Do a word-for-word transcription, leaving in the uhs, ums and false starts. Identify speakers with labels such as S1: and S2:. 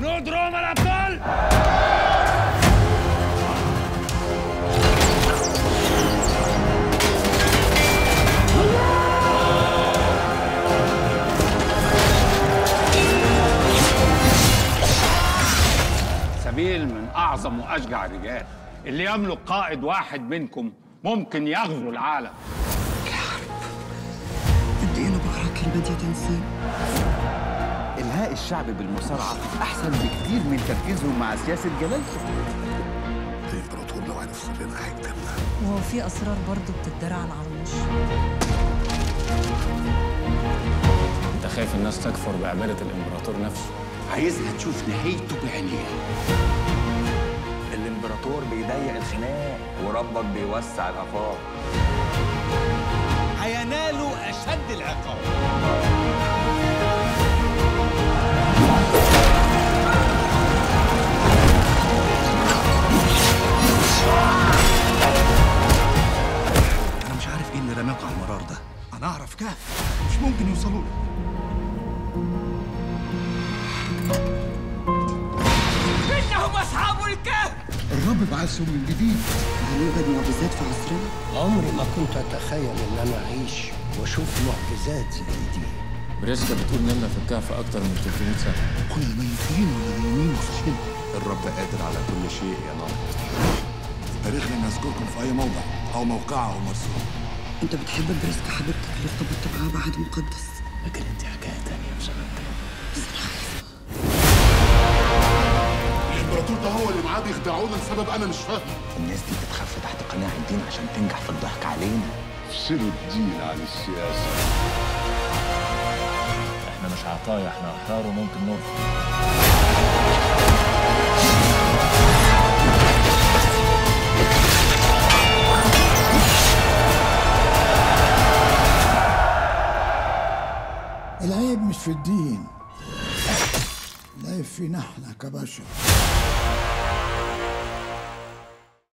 S1: جنود روما الأبطال. سبيل من أعظم وأشجع الرجال اللي يملك قائد واحد منكم ممكن يغزو العالم.
S2: الحرب قد ايه انا بقرا كلمات يا تنسان.
S3: إلهاء الشعب بالمصارعة أحسن بكتير من تركيزهم مع سياسة جلالته.
S4: الإمبراطور لو عرف سرنا هيكتبنا.
S5: وهو في أسرار برضه بتتدرى على العرموش.
S6: أنت خايف الناس تكفر بعبادة الإمبراطور نفسه.
S1: عايزها تشوف نهايته بعينيها.
S3: الإمبراطور بيضيق الخناق وربك بيوسع الآفاق.
S1: هينالوا أشد العقاب.
S4: أنا مش عارف إيه اللي رماك على المرار ده. أنا أعرف كهف مش ممكن يوصلوا له.
S1: إنهم أصحاب الكهف.
S4: الرب بعثهم من جديد.
S2: هنوجد معجزات في عصرنا؟
S7: عمري ما كنت أتخيل إن أنا أعيش وأشوف معجزات زي دي.
S6: بريسكا بتقول نمنا في الكهف أكتر من ثلاثمائة سنة.
S4: كنا ميتين ولا نايمين وصحينا.
S8: الرب قادر على كل شيء يا نار. تاريخنا نذكركم في أي موضع أو موقع أو مرسوم.
S2: انت بتحب بريسكا حبيبتك اللي ارتبطت معاها بعهد مقدس.
S6: لكن أنت حكاية تانية بسبب
S2: بس انا خايفه.
S4: الإمبراطور ده هو اللي معاه بيخدعونا لسبب أنا مش فاهم.
S3: الناس دي بتخاف تحت قناع الدين عشان تنجح في الضحك علينا.
S8: افصلوا الدين عن السياسة.
S6: إحنا مش عطايا، إحنا أحرار وممكن نرفض.
S7: العيب مش في الدين، العيب فينا احنا كبشر.